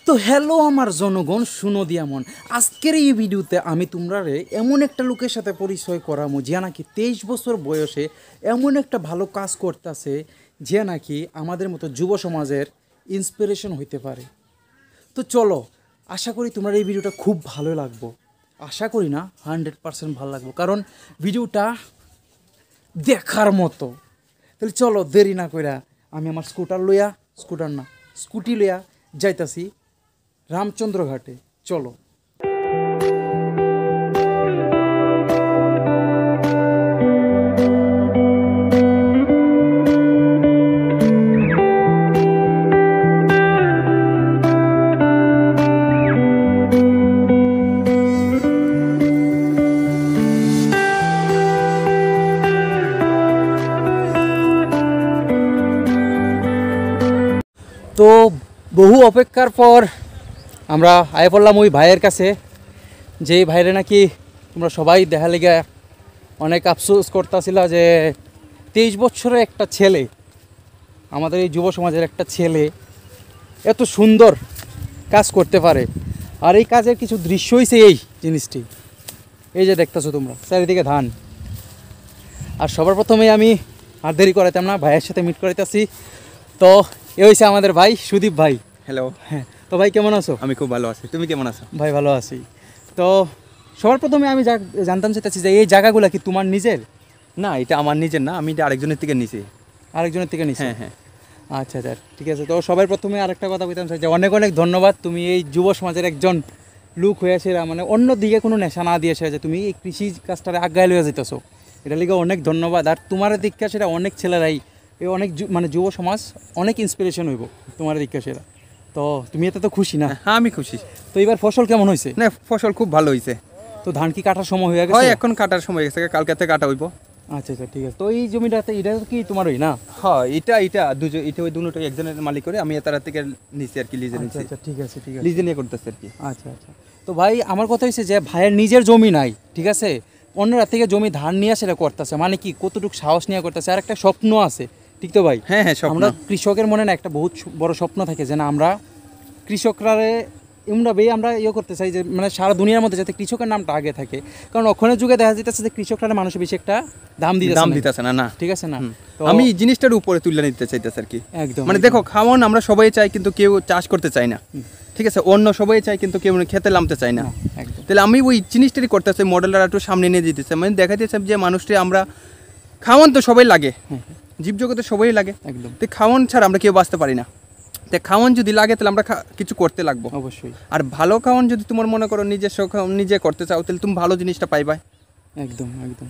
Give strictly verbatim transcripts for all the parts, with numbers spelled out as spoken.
তো হ্যালো আমার জনগণ, শুনো দিয়া মন। আজকের এই ভিডিওতে আমি তোমরারে এমন একটা লোকের সাথে পরিচয় করামো যে নাকি তেইশ বছর বয়সে এমন একটা ভালো কাজ করতেছে যে নাকি আমাদের মতো যুব সমাজের ইন্সপিরেশন হইতে পারে। তো চলো, আশা করি তোমরা এই ভিডিওটা খুব ভালো লাগবো। আশা করি না, হান্ড্রেড পারসেন্ট ভালো লাগবো, কারণ ভিডিওটা দেখার মতো। তাহলে চলো দেরি না কইরা আমি আমার স্কুটার লইয়া স্কুটার না স্কুটি লইয়া যাইতাছি রামচন্দ্র ঘাটে। চলো। তো বহু অপেক্ষার পর আমরা আয় পড়লাম ওই ভাইয়ের কাছে, যেই ভাইরে নাকি তোমরা সবাই দেখা লেগে অনেক আফসোস করতেছিল যে তেইশ বছরের একটা ছেলে, আমাদের এই যুব সমাজের একটা ছেলে এত সুন্দর কাজ করতে পারে। আর এই কাজের কিছু দৃশ্য হয়েছে এই জিনিসটি, এই যে দেখতেছো তোমরা চারিদিকে ধান। আর সবার প্রথমে আমি আর দেরি করাইতাম না, ভাইয়ের সাথে মিট করাইতেছি। তো এ হয়েছে আমাদের ভাই সুদীপ ভাই। হ্যালো। হ্যাঁ, তো ভাই কেমন আছো? আমি খুব ভালো আছি, তুমি কেমন আছো? ভাই ভালো আছি। তো সবার প্রথমে আমি জানতাম চাইতেছি যে এই জায়গাগুলো কি তোমার নিজের? না, এটা আমার নিজের না, আমি এটা আরেকজনের থেকে নিছি। আরেকজনের থেকে নিছি? হ্যাঁ হ্যাঁ। আচ্ছা আচ্ছা, ঠিক আছে। তো সবার প্রথমে আরেকটা কথা বলতাম চাই যে অনেক অনেক ধন্যবাদ, তুমি এই যুব সমাজের একজন লোক হয়েছে, মানে অন্য দিকে কোনো নেশা না দিয়েছে যে তুমি এই কৃষি কাজটারে আগায় লইয়া যেতেছো, এটা লিগে অনেক ধন্যবাদ। আর তোমার দীক্ষা সেটা অনেক ছেলেরাই, এই অনেক মানে যুব সমাজ অনেক ইন্সপিরেশন হইব তোমার দীক্ষা সেটা। তো তুমি এতে তো খুশি না? হ্যাঁ আমি খুশি। তো এবার ফসল কেমন হয়েছে? না, ফসল খুব ভালো হয়েছে। তো ধান কি কাটার সময় হয়ে গেছে? হয়, এখন কাটার সময় গেছে, কালকে থেকে কাটা হইব। আচ্ছা আচ্ছা, ঠিক আছে। তো এই জমিটাতে এটা কি তোমারই না? হ্যাঁ, এটা এটা দুজন, এটা ওই দুটোই একজনের মালিক করে, আমি তার থেকে নিছি আর কি, লিজে নিছি। আচ্ছা ঠিক আছে ঠিক আছে, লিজে নিয়ে করতেছে আর কি। আচ্ছা আচ্ছা। তো ভাই আমার কথা হচ্ছে যে ভাইয়ের নিজের জমি নাই, ঠিক আছে, অন্যরা থেকে জমি ধান নিয়ে সেটা করতেছে, মানে কি কতটুকু সাহস নিয়ে করতেছে। আর একটা স্বপ্ন আছে, ঠিক তো ভাই? হ্যাঁ হ্যাঁ, আমরা কৃষকের মনে না একটা বহুত বড় স্বপ্ন থাকে যে না আমরা কৃষকরা এমনভাবে আমরা ইয়ে করতে চাই যে মানে সারা দুনিয়ার মধ্যে যাতে কৃষকের নামটা আগে থাকে, কারণ ওখানে যুগে দেখা যেতেছে যে কৃষকরা মানুষের বেশি একটা দাম দিতে দাম দিতেছে না। না, ঠিক আছে না। তো আমি জিনিসটার উপরে তুলে নিতে চাইতেছি আর কি। একদম, মানে দেখো, খাওয়ান আমরা সবাই চাই কিন্তু কেউ চাষ করতে চায় না, ঠিক আছে, অন্য সবাই চাই কিন্তু কেউ খেতে নামতে চায় না। তাহলে আমি ওই জিনিসটারই করতেছি, মডেলটা একটু সামনে নিয়ে দিতেছে, মানে দেখাইতেছে যে মানুষটি আমরা খাওয়ান তো সবাই লাগে, জীবজগতে সবাই লাগে একদম। তো খাওয়ান ছাড়া আমরা কেউ বাঁচতে পারি না। তো খাওয়ান যদি লাগে তাহলে আমরা কিছু করতে লাগবো অবশ্যই। আর ভালো খাওয়ান যদি তোমার মনে করো নিজস্ব নিজে করতে চাও, তাহলে তুমি ভালো জিনিসটা পাইবা। একদম একদম।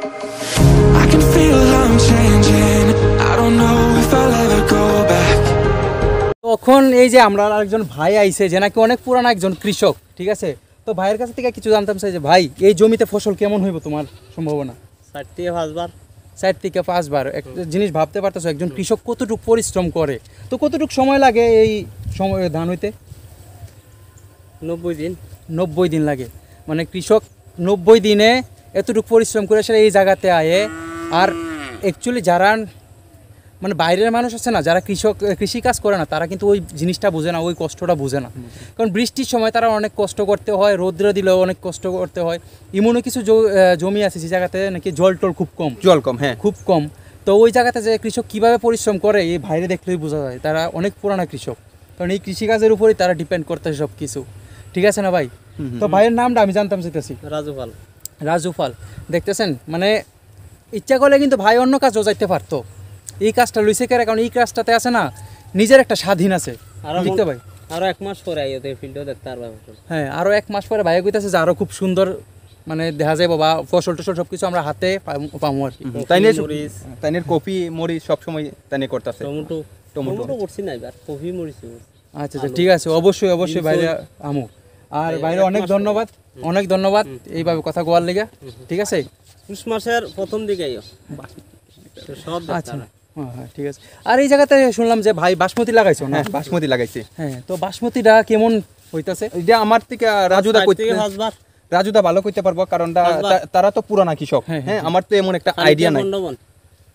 তখন এই যে আমরা আরেকজন ভাই আইছে যে নাকি অনেক পুরানো একজন কৃষক, ঠিক আছে। তো ভাইয়ের কাছ থেকে কিছু জানতাম চাই যে ভাই এই জমিতে ফসল কেমন হইব তোমার সম্ভাবনা? ষাট থেকে পাঁচবার। ষাট থেকে পাঁচবার। একটা জিনিস ভাবতে পারতেছো একজন কৃষক কতটুকু পরিশ্রম করে, তো কতটুকু সময় লাগে এই সময় ধান হইতে? নব্বই দিন। নব্বই দিন লাগে, মানে কৃষক নব্বই দিনে এতটুকু পরিশ্রম করে সেটা এই জায়গাতে আয়ে। আর অ্যাকচুয়ালি যারা মানে বাইরের মানুষ আছে না, যারা কৃষক কৃষিকাজ করে না, তারা কিন্তু ওই জিনিসটা বোঝে না, ওই কষ্টটা বোঝে না। কারণ বৃষ্টির সময় তারা অনেক কষ্ট করতে হয়, রৌদ্র দিলেও অনেক কষ্ট করতে হয়। এমনও কিছু জমি আছে যে জায়গাতে নাকি জল টল খুব কম, জল কম, হ্যাঁ খুব কম। তো ওই জায়গাতে যে কৃষক কীভাবে পরিশ্রম করে এই বাইরে দেখলেই বোঝা যায় তারা অনেক পুরানো কৃষক, কারণ এই কৃষিকাজের উপরেই তারা ডিপেন্ড করতেছে সব কিছু, ঠিক আছে না ভাই? তো ভাইয়ের নামটা আমি জানতাম চাইতেছি। রাজু পাল। রাজু পাল, দেখতেছেন, মানে ইচ্ছা করলে কিন্তু ভাই অন্য কাজও যাইতে পারতো, এই কাজটা লইছে কেন, কারণ এই কাজটাতে আছে না নিজের একটা স্বাধীন আছে, ঠিক তো ভাই? আরো এক মাস পরে আইতে ফিল্ডও দেখতে পারবা। হ্যাঁ, আরো এক মাস পরে ভাই কইতাছে যে আরো খুব সুন্দর মানে দেখা যায় বাবা ফসল টসল সবকিছু আমরা হাতে পাবো আর কি। তাইনে তাইনে কপি মরিচ সব সময় তাইনে করতেছে। টমেটো টমেটো করছি না এবার, কপি মরিচ। আচ্ছা আচ্ছা, ঠিক আছে, অবশ্যই অবশ্যই বাইরে আমু। আর বাইরে অনেক ধন্যবাদ, অনেক ধন্যবাদ এইভাবে কথা কোয়ার লেগে, ঠিক আছে। পুষ মাসের প্রথম দিকে আইও সব। আচ্ছা হ্যাঁ ঠিক আছে। আর এই জায়গাতে শুনলাম যে ভাই বাসমতি লাগাইছো না? বাসমতি লাগাইছি। হ্যাঁ, তো বাসমতিটা কেমন হইতাছে? এটা আমার থেকে রাজুদা কইতে রাজুদা ভালো কইতে পারবো, কারণ তারা তো পুরানা কৃষক। হ্যাঁ, আমার তো এমন একটা আইডিয়া নাই।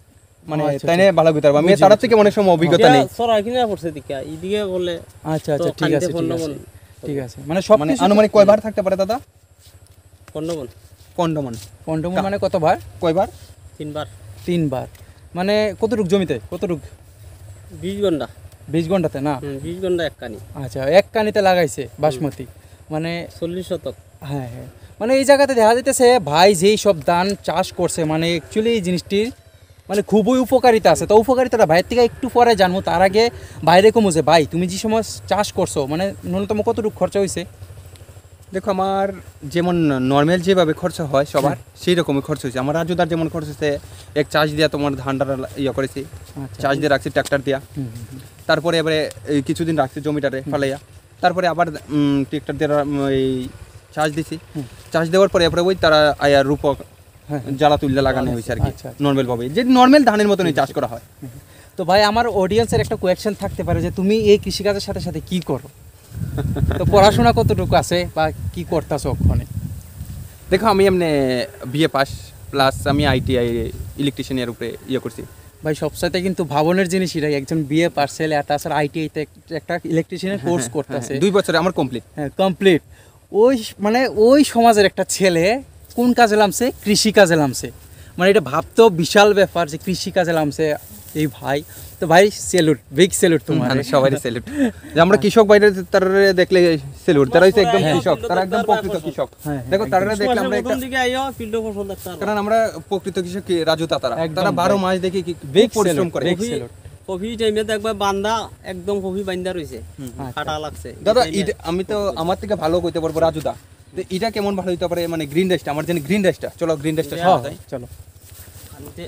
মানে আচ্ছা, তাই না ভালো করতে পারবো আমি বুঝি, তার বুঝি। থেকে অনেক সময় অভিজ্ঞতা নেই সরাই কিনা পড়ছে দিকে এইদিকে বলে আচ্ছা আচ্ছা তো ঠিক আছে খানিতে ঠিক পনেরো আছে মন ঠিক আছে মানে সব মানে কিছু আনুমানিক কয়বার থাকতে পারে দাদা পনেরো মন পনেরো মন পনেরো মণ মানে কতবার কয়বার তিনবার তিনবার মানে কতটুক জমিতে কতটুক বিশ ঘন্টা বিশ ঘন্টাতে না হুম, বিশ ঘন্টা এক কানি আচ্ছা এক কানিতে লাগাইছে বাসমতি মানে চল্লিশ শতক হ্যাঁ হ্যাঁ মানে এই জায়গাতে দেখা যাইতেছে ভাই যেই সব ধান চাষ করছে মানে অ্যাকচুয়ালি এই জিনিসটির মানে খুবই উপকারিতা আছে তো উপকারিতাটা ভাইয়ের থেকে একটু পরে জানবো তার আগে বাইরে কমো যে ভাই তুমি যে সময় চাষ করছো মানে ন্যূনতম কতটুকু খরচা হয়েছে দেখো আমার যেমন নর্মাল যেভাবে খরচা হয় সবার সেই রকমই খরচ হয়েছে আমার রাজুদার যেমন খরচ হয়েছে এক চাষ দিয়া তোমার ধানটা ইয়ে করেছি আচ্ছা চাষ দিয়ে রাখছি ট্র্যাক্টর দিয়া হুম, হুম, হুম। তারপরে এবারে এই কিছুদিন রাখছি জমিটারে ফালাইয়া তারপরে আবার ট্র্যাক্টর দিয়ে রা- এই চাষ দিছি চাষ দেওয়ার পরে এরপরে ওই তারা আয়ার রূপক হ্যাঁ। জ্বালা তুললে লাগানো হয়েছে আর কি আচ্ছা, আচ্ছা। নর্মাল ভাবে যে নর্মাল ধানের মতনই চাষ করা হয় তো ভাই আমার অডিয়েন্সের একটা কোয়েশ্চেন থাকতে পারে যে তুমি এই কৃষিকাজের সাথে সাথে কি করো তো পড়াশোনা কতটুকু আছে বা কি করতেছো ওখানে দেখো আমি এমনি বিএ পাস প্লাস আমি আইটিআই ইলেকট্রিশিয়ানের উপরে ইয়ে করছি ভাই সবসাথে কিন্তু ভাবনের জিনিস এটাই একজন বিএ পার্সেল আর তাছাড়া আইটিআইতে একটা ইলেকট্রিশিয়ানের কোর্স করতেছে দুই বছরে আমার কমপ্লিট হ্যাঁ কমপ্লিট ওই মানে ওই সমাজের একটা ছেলে কোন কাজে নামছে কৃষি কাজে নামছে মানে এটা ভাবতেও বিশাল ব্যাপার যে কৃষি কাজে নামছে এই ভাই তো ভাই সেলুট বিগ সেলুট তোমার সবাই সেলুট যে আমরা কৃষক বাইরে তারা দেখলে সেলুট তারা হচ্ছে একদম কৃষক তারা একদম প্রকৃত কৃষক হ্যাঁ, দেখো তারা দেখলে আমরা একটা প্রথম দিকে আইও ফিল্ড ফসল দেখতে পারবো। কারণ আমরা প্রকৃত কৃষক কি রাজু তারা একদম তারা বারো মাস দেখে কি Big খুব পরিশ্রম salute, করে big কফি salute। কফি টাইমে দেখবা বান্দা একদম কফি বান্দা রইছে কাটা লাগছে দাদা এটা আমি তো আমার থেকে ভালো কইতে পারবো রাজুদা তো এটা কেমন ভালো হইতে পারে মানে গ্রিন রাইসটা আমার জানি গ্রিন রাইসটা চলো গ্রিন রাইসটা হ্যাঁ, চলো আনতে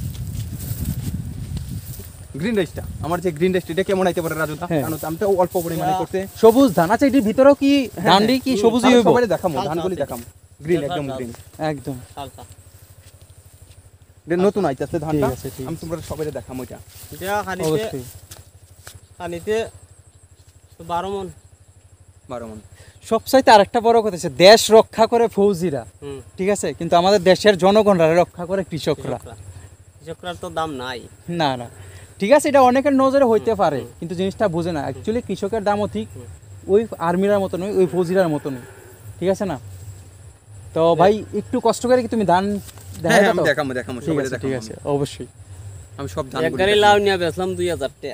গ্রিন রাইসটা আমার যে গ্রিন রাইস এটা কেমন হইতে পারে রাজুদা হ্যাঁ। কারণ আমি তো অল্প পরিমাণে করতে সবুজ ধান আচ্ছা এটির ভিতরেও কি ধানটি কি সবুজই হইব সবাই দেখামো হালকা ধানগুলি আছে। দেখামো গ্রিন হালকা একদম আছে। গ্রিন একদম হালকা নতুন আইতাছে ধানটা ঠিক আছে, ঠিক আমি তোমরা সবাই দেখামো এটা এটা খানিতে অবশ্যই খানিতে বারো মন বারো মন সবচাইতে আরেকটা বড় কথা হচ্ছে দেশ রক্ষা করে ফৌজিরা হুম ঠিক আছে কিন্তু আমাদের দেশের জনগণরা রক্ষা করে কৃষকরা কৃষকরা কৃষকরার তো দাম নাই না না ঠিক আছে এটা অনেকের নজরে হইতে পারে কিন্তু জিনিসটা বুঝে না অ্যাকচুয়ালি কৃষকের দামও ঠিক ওই আর্মিরার মতো নয় ওই ফৌজিরার মতো নয় ঠিক আছে না তো ভাই একটু কষ্ট করে কি তুমি ধান হ্যাঁ দেখা আমি দেখামো দেখামো ঠিক সবাই আছে ঠিক আছে দেখামো অবশ্যই আমি সব ধান এক গাড়ি লাউ নিয়ে বেচলাম দুই হাজার টাকা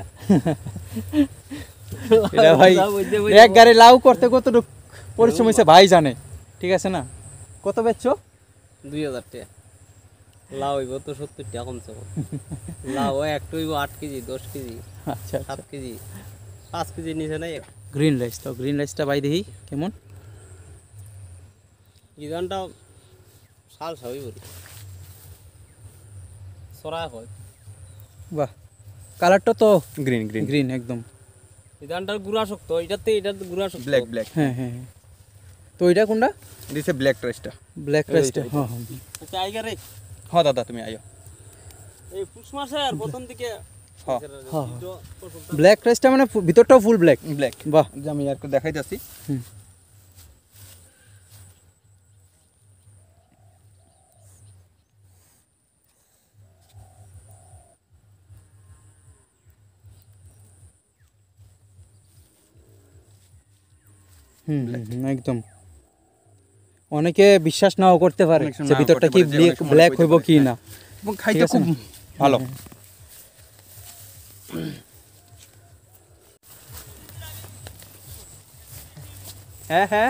এটা ভাই বুঝতে বুঝতে এক গাড়ি লাউ করতে কতটুকু পরিশ্রম হয়েছে ভাই জানে ঠিক আছে না কত বেচছো দুই হাজার টাকা লাউ হইব তো সত্তর টাকা কমছে কম। লাউ একটু হইব আট কেজি দশ কেজি আচ্ছা সাত কেজি পাঁচ কেজি নিচে নাই গ্রিন রাইস তো গ্রিন রাইসটা ভাই দেখি কেমন ইদানটা শাল সবই বলি সরা হয় বাহ কালারটা তো গ্রিন গ্রিন গ্রিন একদম ইদানটার গুড়া শক্ত এটাতে এটার গুড়া শক্ত ব্ল্যাক ব্ল্যাক হ্যাঁ হ্যাঁ হ্যাঁ। তো এটা কোনটা দিছে ব্ল্যাক রাইসটা ব্ল্যাক রাইসটা হ্যাঁ হ্যাঁ আচ্ছা আইগা রে হ্যাঁ দাদা তুমি আইও এই পুষ মাসে আর প্রথম দিকে হ্যাঁ হ্যাঁ ব্ল্যাক রাইসটা মানে ফু- ভিতরটাও ফুল ব্ল্যাক ব্ল্যাক বাহ যে আমি আর দেখাইতেছি হুম। হুম হুম, হুম, একদম অনেকে বিশ্বাস নাও করতে পারে অনেক সময় যে নাও ভিতরটা করতে কি পারে, যে অনেক সময় ব্ল্যাক হইতে হইব পারে, কি হ্যাঁ। না এবং ঠিক খাইতে আছে খুব না? ভালো হ্যাঁ হ্যাঁ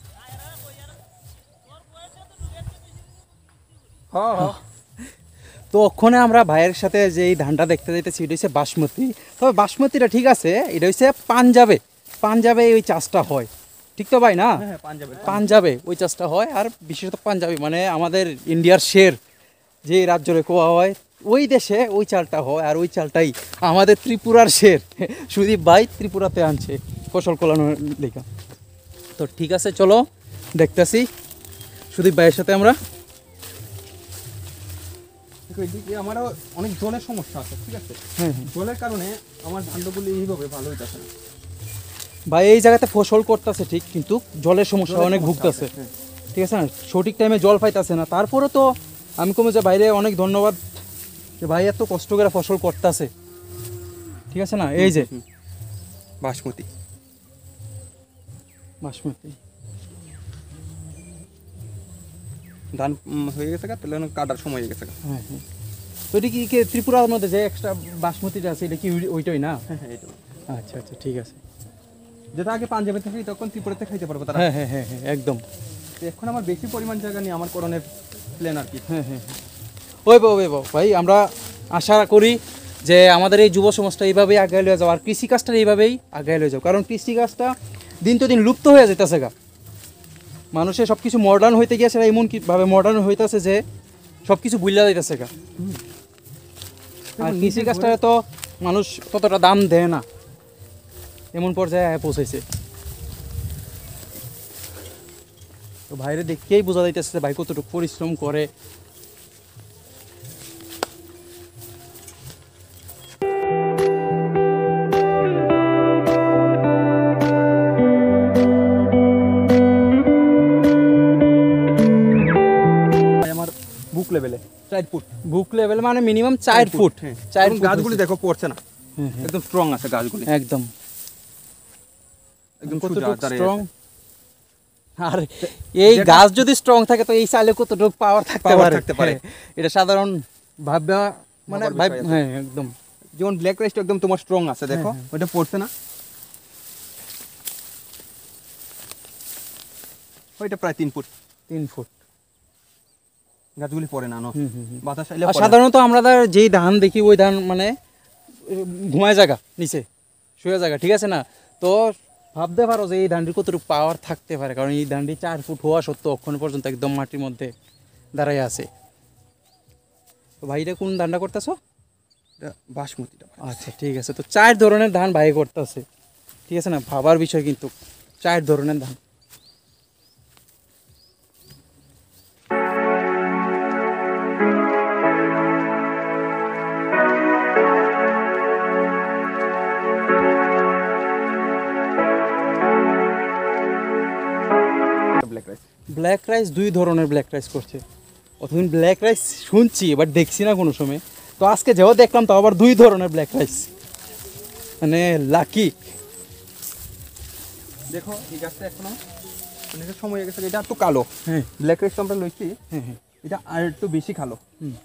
হ্যাঁ হ্যাঁ তো ওখানে আমরা ভাইয়ের সাথে যে এই ধানটা দেখতে যাইতেছি এটা হচ্ছে বাসমতি তবে বাসমতিটা ঠিক আছে এটা হচ্ছে পাঞ্জাবে পাঞ্জাবে ওই চাষটা হয় ঠিক তো ভাই না হ্যাঁ পাঞ্জাবের পাঞ্জাবে ওই চাষটা হয় আর বিশেষত পাঞ্জাবি মানে আমাদের ইন্ডিয়ার শের যে রাজ্যরে কোয়া হয় ওই দেশে ওই চালটা হয় আর ওই চালটাই আমাদের ত্রিপুরার শের সুদীপ ভাই ত্রিপুরাতে আনছে ফসল ফলানোর লেখা তো ঠিক আছে চলো দেখতেছি সুদীপ ভাইয়ের সাথে আমরা দেখো এদিকে আমারও অনেক জলের সমস্যা আছে ঠিক আছে হ্যাঁ হ্যাঁ জলের কারণে আমার ধানগুলি এইভাবে ভালো হইতেছে না ভাই এই জায়গাতে ফসল করতেছে ঠিক কিন্তু জলের সমস্যা জলের অনেক সমস্যা ভুগতেছে আছে, হ্যাঁ। ঠিক আছে না সঠিক টাইমে জল পাইতেছে না তারপরে তো আমি কমে যে বাইরে অনেক ধন্যবাদ যে ভাই এত কষ্ট করে ফসল করতেছে, ঠিক আছে না? এই যে বাসমতি বাসমতি ধান উম, হয়ে গেছে গা, তাহলে কাটার সময় হয়ে গেছে গা। হ্যাঁ হ্যাঁ। তো এটা কি কি ত্রিপুরার মধ্যে যে এক্সট্রা বাসমতিটা আছে এটা কি ওই- ওইটাই না? হ্যাঁ হ্যাঁ এইটা। আচ্ছা আচ্ছা ঠিক আছে। যেটা আগে পাঞ্জাবে থেকে তখন ত্রিপুরাতে খাইতে পারবো তারা। হ্যাঁ হ্যাঁ হ্যাঁ হ্যাঁ একদম। তো এখন আমার বেশি পরিমাণ জায়গা নিয়ে আমার করণের প্ল্যান আর কি। হ্যাঁ হ্যাঁ হ্যাঁ। ওই বাবু ওই বাবু ভাই, আমরা আশা করি যে আমাদের এই যুব সমাজটা এইভাবেই আগায় লয়ে যাও, আর কৃষিকাজটা এইভাবেই আগায় লয়ে যাও, কারণ কৃষিকাজটা দিন তো দিন লুপ্ত হয়ে যেতেছে গা। মানুষের সব কিছু মডার্ন হইতে গিয়েছে, এমন কিভাবে মডার্ন হইতেছে যে সব কিছু বুঝলা যাইতেছে গা। আর কৃষিকাজটা তো মানুষ ততটা দাম দেয় না, এমন পর্যায়ে পৌঁছাইছে। তো ভাইরে দেখেই বোঝা যাইতেছে যে ভাই কতটুকু পরিশ্রম করে। আমার বুক লেভেলে চার ফুট বুক লেভেল মানে মিনিমাম চার ফুট। হ্যাঁ চার এবং ফুট গাছগুলি হয়েছে। দেখো পড়ছে না, হ্যাঁ হ্যাঁ একদম স্ট্রং আছে গাছগুলি, একদম একদম কতটুকু সোজা দাঁড়িয়ে স্ট্রং। আছে। আর এই যেটা- গাছ যদি স্ট্রং থাকে তো এই চাইলে কতটুকু পাওয়ার থাকতে Power পারে। থাকতে পারে। হ্যাঁ, এটা সাধারণ ভাববা মানে ভাবার ভাব বিষয় আছে। হ্যাঁ একদম। যেমন ব্ল্যাক রাইসটা একদম তোমার স্ট্রং আছে, দেখো হ্যাঁ, ওইটা পড়ছে না, ওইটা প্রায় তিন ফুট, তিন ফুট। গাছগুলি পড়ে না, হুম, হুম, হুম। বাতাস আর আইলে পড়ে না। সাধারণত আমরা তার যেই ধান দেখি ওই ধান মানে ঘুমায় জায়গা নিচে শুয়ে জায়গা, ঠিক আছে না? তো ভাবতে পারো যে এই ধানটির কতটুকু পাওয়ার থাকতে পারে, কারণ এই ধানটি চার ফুট হওয়া সত্ত্বেও অক্ষণ পর্যন্ত একদম মাটির মধ্যে দাঁড়াই আছে। তো ভাইটা কোন ধানটা করতেছো? এটা বাসমতিটা আচ্ছা ঠিক আছে। তো চার ধরনের ধান ভাই করতেছে, ঠিক আছে না? ভাবার বিষয় কিন্তু চার ধরনের ধান। Black rice. ব্ল্যাক রাইস দুই ধরনের ব্ল্যাক রাইস করছে। অতদিন ব্ল্যাক রাইস শুনছি বাট দেখছি না কোনো সময়, তো আজকে যেও দেখলাম তাও আবার দুই ধরনের ব্ল্যাক রাইস, মানে লাকি। দেখো এই গাছটা এখনো অনেক সময় হয়ে গেছে, এটা একটু কালো। হ্যাঁ ব্ল্যাক রাইস তো আমরা লইছি, হ্যাঁ হ্যাঁ এটা আর একটু বেশি কালো। হুম।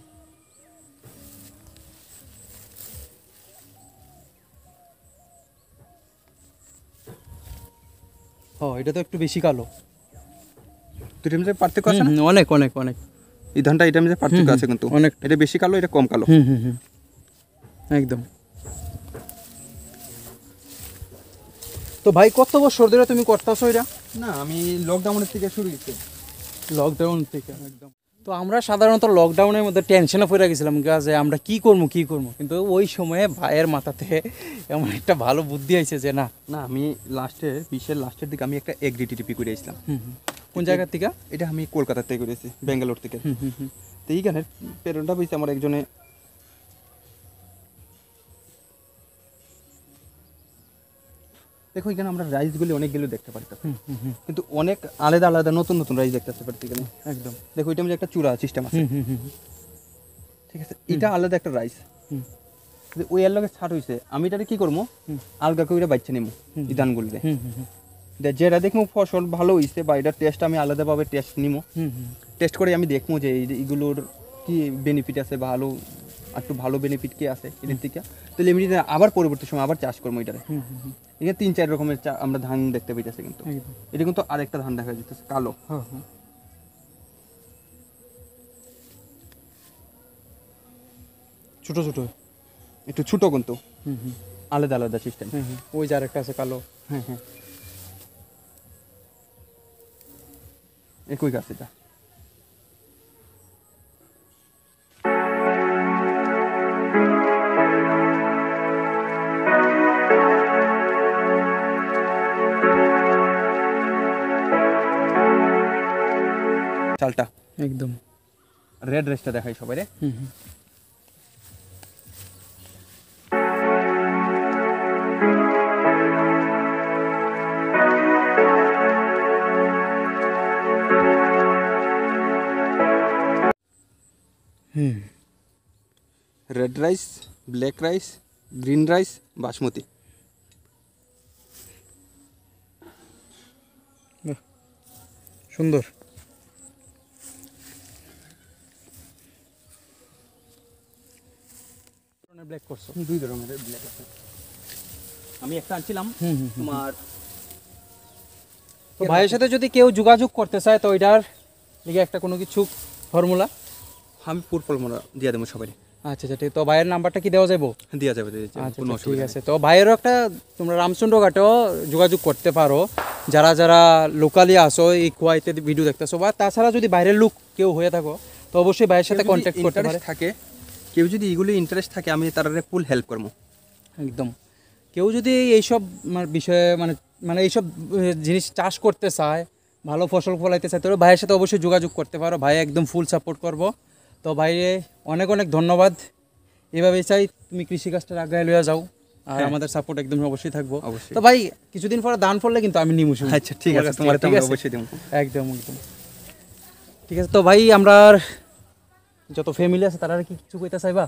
ও এটা তো একটু বেশি কালো। দুইটার মধ্যে পার্থক্য আছে না? হুম, অনেক অনেক অনেক। এই ধানটা এটার মধ্যে পার্থক্য হুম, আছে কিন্তু অনেক। এটা বেশি কালো, এটা কম কালো। হুম হুম হুম একদম। তো ভাই কত বছর ধরে তুমি করতেছো এটা? না, আমি লকডাউনের থেকে শুরু করছি। লকডাউন থেকে একদম। তো আমরা সাধারণত লকডাউনের মধ্যে টেনশনে পড়ে গেছিলাম গা যে আমরা কি করবো কি করবো, কিন্তু ওই সময়ে ভাইয়ের মাথাতে এমন একটা ভালো বুদ্ধি আইছে যে না। না, আমি লাস্টের বিশের লাস্টের দিকে আমি একটা এগ্রিটিটিপি করে আসলাম। হুম হুম। কোন জায়গার থেকে? এটা আমি কলকাতা থেকে করেছি, ব্যাঙ্গালোর থেকে। হুম হুম হুম তো এই গানের প্রেরণাটা পেয়েছে আমার একজনে, দেখো এখানে আমরা রাইসগুলি অনেকগুলো দেখতে পারি, হুম হুম হুম কিন্তু অনেক আলাদা আলাদা নতুন নতুন রাইস দেখতে পারছি এখানে। একদম। দেখো এটা মধ্যে একটা চূড়া সিস্টেম আছে, হুম হুম হুম ঠিক আছে? এটা আলাদা একটা রাইস। হুম ওই এর লগে ছাট হয়েছে, আমি এটাকে কি করবো, হুম। আলগা করে বাচ্চা নিবো এই ধানগুলিতে। হুম হুম হুম যেটা দেখবো ফসল ভালো হয়েছে বা এটার টেস্ট আমি আলাদাভাবে টেস্ট নিবো, হুম হুম টেস্ট করে আমি দেখবো যে এই- এইগুলোর কি বেনিফিট আছে, ভালো একটু ভালো বেনিফিট কি আছে এদের থেকে, তাহলে এমনি আবার পরবর্তী সময় আবার চাষ করবো এটারে। হুম হুম হুম এখানে তিন চার রকমের চা- আমরা ধান দেখতে পাইতেছি, কিন্তু একদম। এটা কিন্তু আরেকটা ধান দেখা যাচ্ছে কালো। হ্যাঁ হ্যাঁ ছোটো ছোটো। একটু ছোট কিন্তু হুম হুম আলাদা আলাদা সিস্টেম। হ্যাঁ হ্যাঁ ওই যে আরেকটা আছে কালো। হ্যাঁ হ্যাঁ একই গাছ এটা। চালটা একদম। রেড রাইসটা দেখাই সবাই রে। হুম হুম হুম red rice, black rice, green rice, basmati. সুন্দর। ব্ল্যাক করছো? দুই ধরনের ব্ল্যাক আছে। আমি একটা আনছিলাম হুম হুম হুম। তোমার। তো ভাইয়ের সাথে যদি কেউ যোগাযোগ করতে চায় তো এটার লিগে একটা কোনো কিছু ফর্মুলা আমি পুর ফর্মুলা দিয়ে দেবো সবাই। আচ্ছা আচ্ছা ঠিক। তো ভাইয়ের নাম্বারটা কি দেওয়া যাবো? দেওয়া যাবে, দিয়ে যাবে, আচ্ছা কোনো আচ্ছা, ঠিক অসুবিধা আছে। তো ভাইয়েরও একটা তোমরা রামচন্দ্র ঘাটেও যোগাযোগ করতে পারো, যারা যারা লোকালি আসো এই কুয়াইতে ভিডিও দেখতেছো, বা তাছাড়া যদি বাইরের লোক কেউ হয়ে থাকো তো অবশ্যই ভাইয়ের সাথে কন্ট্যাক্ট করতে পারে। থাকে কেউ যদি এগুলো ইন্টারেস্ট থাকে আমি তার ফুল হেল্প করবো একদম। কেউ যদি এইসব মানে বিষয়ে মানে মানে এইসব জিনিস চাষ করতে চায়, ভালো ফসল ফলাইতে চায়, তো ভাইয়ের সাথে অবশ্যই যোগাযোগ করতে পারো। ভাই একদম ফুল সাপোর্ট করবো। তো ভাইয়ে অনেক অনেক ধন্যবাদ। এভাবেই চাই তুমি কৃষিকাজটা আগায় লইয়া যাও, আর আমাদের সাপোর্ট একদম অবশ্যই থাকবো। অবশ্যই। তো ভাই কিছুদিন পরে দান পড়লে কিন্তু আমি নিমু। আচ্ছা ঠিক আছে, তোমার তো আমি অবশ্যই দেবো। একদম একদম ঠিক আছে। তো ভাই আমরা যত ফ্যামিলি আছে তারা কি কিছু কইতে চাইবা?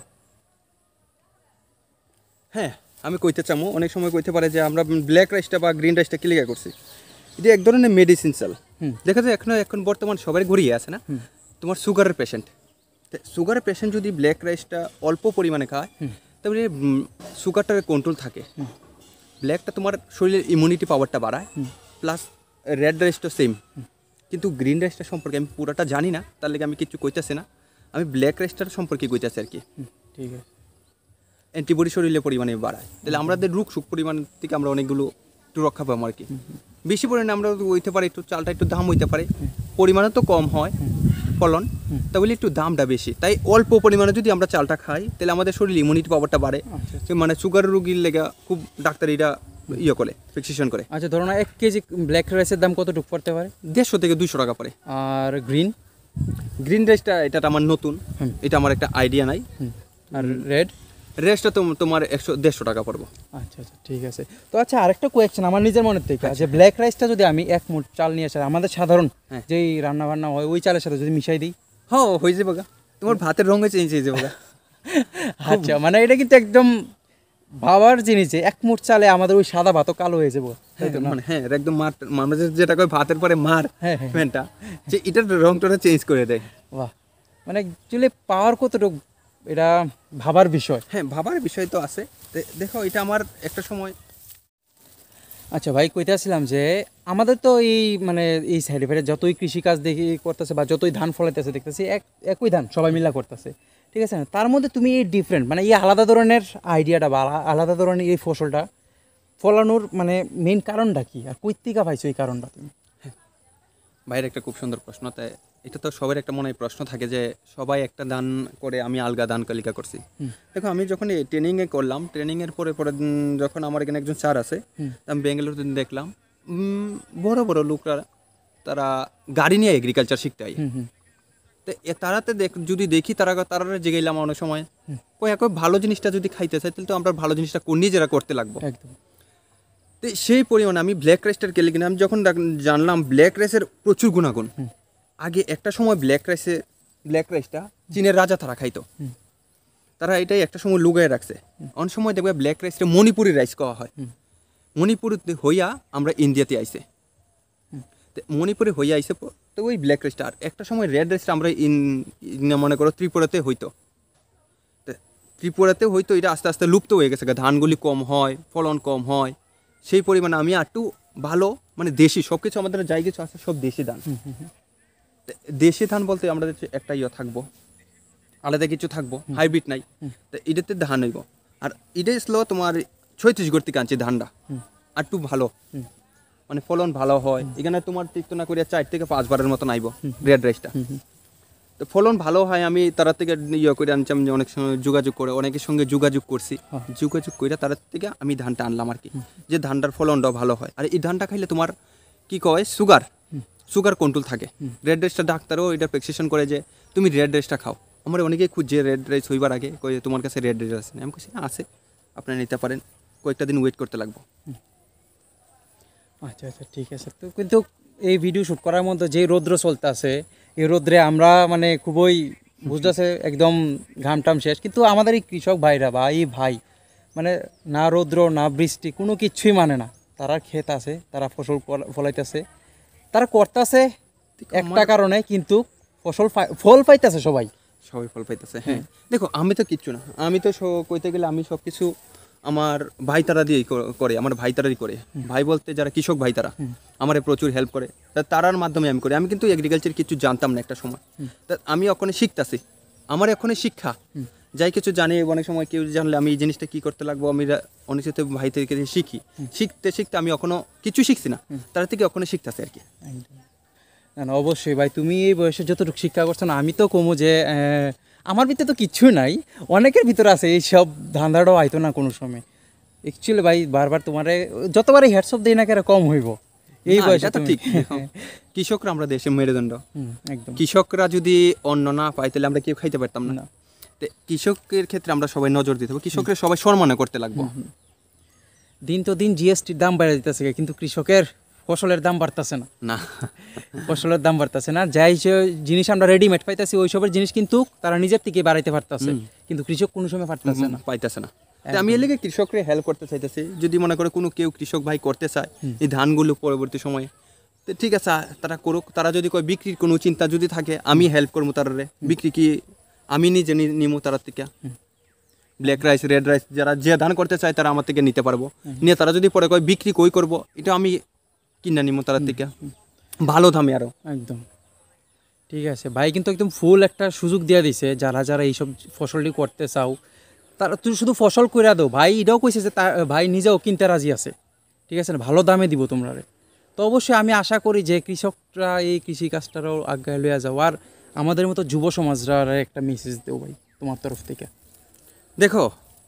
হ্যাঁ, আমি কইতে চামো, অনেক সময় কইতে পারে যে আমরা ব্ল্যাক রাইসটা বা গ্রিন রাইসটা ক্লিয়ার করছি, এটা এক ধরনের মেডিসিন চাল। দেখা যায় এখন এখন বর্তমান সবাই ঘুরিয়ে আছে না, তোমার সুগারের পেশেন্ট, সুগারের পেশেন্ট যদি ব্ল্যাক রাইসটা অল্প পরিমাণে খায় তাহলে সুগারটা কন্ট্রোল থাকে। ব্ল্যাকটা তোমার শরীরের ইমিউনিটি পাওয়ারটা বাড়ায়, প্লাস রেড রাইসটা সেম। কিন্তু গ্রিন রাইসটা সম্পর্কে আমি পুরোটা জানি না, তার লেগে আমি কিছু কইতেছি না। আমি ব্ল্যাক রাইসটার সম্পর্কে কইতেছি আর কি। ঠিক আছে। অ্যান্টিবডি শরীরের পরিমাণে বাড়ায়, তাহলে আমাদের রোগ সুখ পরিমাণ থেকে আমরা অনেকগুলো একটু রক্ষা পাবো আর কি। বেশি পরিমাণে আমরা হইতে পারে একটু চালটা একটু দাম হইতে পারে, পরিমাণে তো কম হয় ফলন, তাহলে একটু দামটা বেশি। তাই অল্প পরিমাণে যদি আমরা চালটা খাই তাহলে আমাদের শরীর ইমিউনিটি পাওয়ারটা বাড়ে। মানে সুগার রোগীর লেগে খুব ডাক্তারিরা ইয়ে করে, প্রেসক্রিপশন করে। আচ্ছা ধরো না এক কেজি ব্ল্যাক রাইসের দাম কতটুকু পড়তে পারে? দেড়শো থেকে দুইশো টাকা পড়ে। আর গ্রিন গ্রিন রাইসটা এটা আমার নতুন, এটা আমার একটা আইডিয়া নাই। আর রেড রেসটা তো তোমার একশো দেড়শো টাকা পড়বো। আচ্ছা আচ্ছা ঠিক আছে। তো আচ্ছা আরেকটা কোয়েকশন আমার নিজের মনের থেকে, যে ব্ল্যাক রাইসটা যদি আমি এক মুঠ চাল নিয়ে আসি, আমাদের সাধারণ যেই রান্না বান্না হয় ওই চালের সাথে যদি মিশাই দিই, হ্যাঁ হয়ে যাবে গা, তোমার ভাতের রঙে চেঞ্জ হয়ে যাবে গা। আচ্ছা মানে এটা কিন্তু একদম ভাবার জিনিস যে এক মুঠ চালে আমাদের ওই সাদা ভাতও কালো হয়ে যাবো, তাই তো না? মানে হ্যাঁ একদম মার, মানুষ যেটা কয় ভাতের পরে মার ফ্যানটা, যে এটার রংটা চেঞ্জ করে দেয়। বাহ, মানে অ্যাকচুয়ালি পাওয়ার কতটুকু এটা ভাবার বিষয়। হ্যাঁ ভাবার বিষয় তো আছে। দেখো এটা আমার একটা সময়। আচ্ছা ভাই কইতে আসছিলাম যে আমাদের তো এই মানে এই সাইডে ফেরে যতই কৃষিকাজ দেখি করতেছে বা যতই ধান ফলাইতেছে দেখতেছি এক একই ধান সবাই মিলা করতেছে, ঠিক আছে না? তার মধ্যে তুমি এই ডিফারেন্ট মানে এই আলাদা ধরনের আইডিয়াটা বা আলাদা ধরনের এই ফসলটা ফলানোর মানে মেইন কারণটা কি, আর কই থেকে পাইছো এই কারণটা তুমি? ভাইয়ের একটা খুব সুন্দর প্রশ্ন। তাই এটা তো সবার একটা মনে প্রশ্ন থাকে যে সবাই একটা দান করে, আমি আলগা দান কালিকা করছি। দেখো আমি যখন এই ট্রেনিংয়ে করলাম, ট্রেনিংয়ের পরে পরে যখন আমার এখানে একজন স্যার আছে, আমি বেঙ্গালুরুতে দেখলাম বড় বড় লোকরা তারা গাড়ি নিয়ে এগ্রিকালচার শিখতে হয়। তো তারাতে দেখ যদি দেখি তারা তারা জেগেলাম অনেক সময় কই এক ভালো জিনিসটা যদি খাইতে চাই তাহলে তো আমরা ভালো জিনিসটা নিজেরা করতে লাগবো। একদম। তো সেই পরিমাণে আমি ব্ল্যাক রাইসটার কেলে কিনা আমি যখন জানলাম ব্ল্যাক রাইসের প্রচুর গুণাগুণ। আগে একটা সময় ব্ল্যাক রাইসে ব্ল্যাক রাইসটা চীনের রাজা তারা খাইতো, তারা এটাই একটা সময় লুগায় রাখছে। অনেক সময় দেখবে ব্ল্যাক রাইসটা মণিপুরি রাইস খাওয়া হয়। মণিপুর হইয়া আমরা ইন্ডিয়াতে আইসে, মণিপুরে হইয়া আইসে তো ওই ব্ল্যাক রাইসটা। আর একটা সময় রেড রাইসটা আমরা ইন মনে করো ত্রিপুরাতে হইতো, ত্রিপুরাতে হইতো এটা আস্তে আস্তে লুপ্ত হয়ে গেছে। ধানগুলি কম হয়, ফলন কম হয়, সেই পরিমাণে আমি একটু ভালো মানে দেশি সব কিছু আমাদের যাই কিছু আছে সব দেশি ধান। দেশি ধান বলতে আমরা একটা ইয়ে থাকবো, আলাদা কিছু থাকবো, হাইব্রিড নাই। তো এটাতে ধান হইব। আর এটা ছিল তোমার ছত্রিশগড় থেকে আনছি ধানটা, আর একটু ভালো মানে ফলন ভালো হয়। এখানে তোমার টিকতো না করিয়া চার থেকে পাঁচ বারের মতন আইব রেড রাইসটা। তো ফলন ভালো হয়, আমি তার থেকে ইয়ে করে আনছি। আমি অনেক সময় যোগাযোগ করে অনেকের সঙ্গে যোগাযোগ করছি, যোগাযোগ করে তার থেকে আমি ধানটা আনলাম আর কি, যে ধানটার ফলনটাও ভালো হয়। আর এই ধানটা খাইলে তোমার কি কয় সুগার সুগার কন্ট্রোল থাকে। রেড রাইসটা ডাক্তারও এটা প্রেসক্রিপশন করে যে তুমি রেড রাইসটা খাও। আমার অনেকেই খুঁজছে রেড রাইস হইবার আগে কই তোমার কাছে রেড রাইস আছে না? আমি কইছি আছে, আপনারা নিতে পারেন, কয়েকটা দিন ওয়েট করতে লাগবো। আচ্ছা আচ্ছা ঠিক আছে। তো কিন্তু এই ভিডিও শ্যুট করার মধ্যে যে রৌদ্র চলতে আছে, এই রৌদ্রে আমরা মানে খুবই বুঝতেছে একদম ঘাম টাম শেষ, কিন্তু আমাদের এই কৃষক ভাইরা ভাই ভাই মানে না রৌদ্র না বৃষ্টি কোনো কিছুই মানে না, তারা ক্ষেত আছে, তারা ফসল ফল- ফলাইতেছে, তারা করতেছে একটা কারণে, কিন্তু ফসল ফাই- ফল পাইতেছে সবাই। সবাই ফল পাইতেছে। হ্যাঁ দেখো আমি তো কিচ্ছু না, আমি তো স- কইতে গেলে আমি সব কিছু আমার ভাই তারা দিয়েই কর- করে, আমার ভাই তারাই করে। ভাই বলতে যারা কৃষক ভাই তারা আমার প্রচুর হেল্প করে, তা তারার মাধ্যমে আমি করি। আমি কিন্তু এগ্রিকালচার কিছু জানতাম না একটা সময়, তা আমি ওখানে শিখতাছি, আমার এখানে শিক্ষা যাই কিছু জানি। অনেক সময় কেউ জানলে আমি এই জিনিসটা কী করতে লাগবো, আমি রা- অনেক সাথে ভাই থেকে শিখি, শিখতে শিখতে আমি এখনো কিছু শিখছি না, তার থেকে ওখানে শিখতেছি আর কি। না না অবশ্যই ভাই, তুমি এই বয়সে যতটুকু শিক্ষা করছো না, আমি তো কমু যে আহ, আমার ভিতরে তো কিচ্ছু নাই, অনেকের ভিতরে আছে এই সব ধান্দাটাও আইতো না কোনো সময়। অ্যাকচুয়ালি ভাই বারবার তোমারে যতবারই হ্যাটসঅপ দেই না কেন কম হইব এই না, বয়সে এটা তো তুমি। ঠিক। দেখো, কৃষকরা আমরা দেশের মেরুদণ্ড। হুম, একদম কৃষকরা যদি অন্ন না পায় তাহলে আমরা কেউ খাইতে পারতাম না। না। তো কৃষকের ক্ষেত্রে আমরা সবাই নজর দিতে হবে, কৃষকের সবাই সম্মান করতে লাগবো। দিন তো দিন জিএসটির দাম বেড়ে দিতেছে, কিন্তু কৃষকের ফসলের দাম বাড়তেছে না, না ফসলের দাম বাড়তেছে না। যাই যে জিনিস আমরা রেডিমেড পাইতেছি ওই সবের জিনিস কিন্তু তারা নিজের থেকে বাড়াইতে পারতেছে, কিন্তু কৃষক কোনো সময় পারতেছে না। পাইতেছে না। তো আমি এর লেগে কৃষকরে হেল্প করতে চাইতেছি, যদি মনে করে কোনো কেউ কৃষক ভাই করতে চায় এই ধানগুলো পরবর্তী সময়ে, তো ঠিক আছে তারা করুক। তারা যদি কয় বিক্রির কোনো চিন্তা যদি থাকে, আমি হেল্প করবো তারারে। বিক্রি কি আমি নিজে নি- নিমু তার থেকে, ব্ল্যাক রাইস রেড রাইস যারা যে ধান করতে চায় তারা আমার থেকে নিতে পারবো। নিয়ে তারা যদি পরে কয় বিক্রি কই করবো, এটা আমি কিনা নিমু তার থেকে ভালো দামে আরো। একদম ঠিক আছে ভাই, কিন্তু একদম ফুল একটা সুযোগ দিয়ে দিছে, যারা যারা এইসব ফসলটি করতে চাও তারা তুই শুধু ফসল কইরা দাও ভাই, এটাও কইছে যে তা- ভাই নিজেও কিনতে রাজি আছে, ঠিক আছে না, ভালো দামে দিব তোমরা। তো অবশ্যই আমি আশা করি যে কৃষকরা এই কৃষি কাজটারও আজ্ঞায় লইয়া যাও, আর আমাদের মতো যুব সমাজরা একটা মেসেজ দেও ভাই তোমার তরফ থেকে। দেখো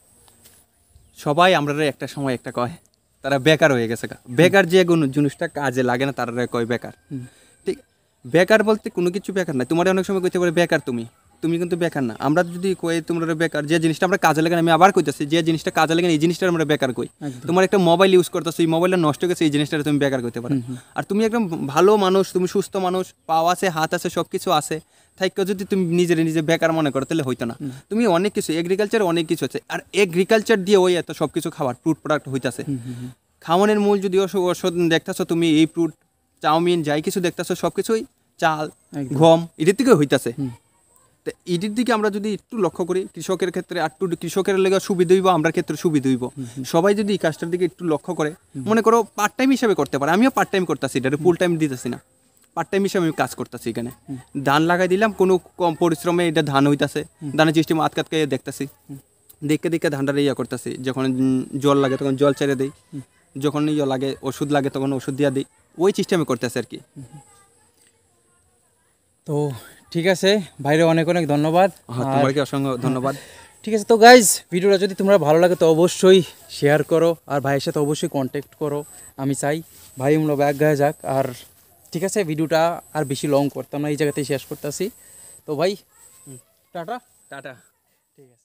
সবাই আমরা একটা সময় একটা কয় তারা বেকার হয়ে গেছে গা। বেকার যে কোনো জিনিসটা কাজে লাগে না তারা কয় বেকার। ঠিক, বেকার বলতে কোনো কিছু বেকার না। তোমার অনেক সময় কইতে পারে বেকার তুমি, তুমি কিন্তু বেকার না। আমরা যদি কই তোমরা বেকার, যে জিনিসটা আমরা কাজে লাগে না, আমি আবার কইতাছি যে জিনিসটা কাজে লাগে না এই জিনিসটা আমরা বেকার কই। তোমার একটা মোবাইল ইউজ করতেছো, এই মোবাইলটা নষ্ট হয়ে গেছে, এই জিনিসটা তুমি বেকার করতে পারো। আর তুমি একদম ভালো মানুষ, তুমি সুস্থ মানুষ, পাও আছে হাত আছে সব কিছু আছে, থাইকা যদি তুমি নিজের নিজে বেকার মনে করো তাহলে হইতো না। তুমি অনেক কিছু এগ্রিকালচার অনেক কিছু আছে, আর এগ্রিকালচার দিয়ে ওই এত সব কিছু খাবার ফ্রুট প্রোডাক্ট হইতাছে। খাওয়ানোর মূল যদি ওষুধ ওষুধ দেখতেছো তুমি, এই ফ্রুট চাউমিন যাই কিছু দেখতেছো সব কিছুই চাল গম এটির থেকে হইতাছে। তো এটির দিকে আমরা যদি একটু লক্ষ্য করি, কৃষকের ক্ষেত্রে আর একটু কৃষকের লেগে সুবিধা হইব, আমরা ক্ষেত্রে সুবিধা হইব। সবাই যদি এই কাজটার দিকে একটু লক্ষ্য করে, মনে করো পার্ট টাইম হিসাবে করতে পারে। আমিও পার্ট টাইম করতেছি, এটা ফুল টাইম দিতেছি না, পার্ট টাইম হিসাবে আমি কাজ করতেছি। এখানে ধান লাগাই দিলাম, কোনো কম পরিশ্রমে এটা ধান হইতাছে, ধানের সিস্টেম আতকাতকে দেখতেছি, দেখে দেখে ধানটা ইয়া করতেছি। যখন উম, জল লাগে তখন জল ছেড়ে দিই, যখন ইয়ে লাগে ওষুধ লাগে তখন ওষুধ দিয়া দিই, ওই সিস্টেমে করতেছে আর কি। তো ঠিক আছে ভাইরে, অনেক অনেক ধন্যবাদ। হ্যাঁ, আর তোমাকে অসংখ্য ধন্যবাদ। ঠিক আছে, তো গাইজ ভিডিওটা যদি তোমরা ভালো লাগে তো অবশ্যই শেয়ার করো, আর ভাইয়ের সাথে অবশ্যই কন্ট্যাক্ট করো। আমি চাই ভাই মূল ব্যাগ গায়ে যাক। আর ঠিক আছে, ভিডিওটা আর বেশি লং করতাম না, এই জায়গাতেই শেষ করতেছি। তো ভাই টাটা। টাটা। ঠিক আছে।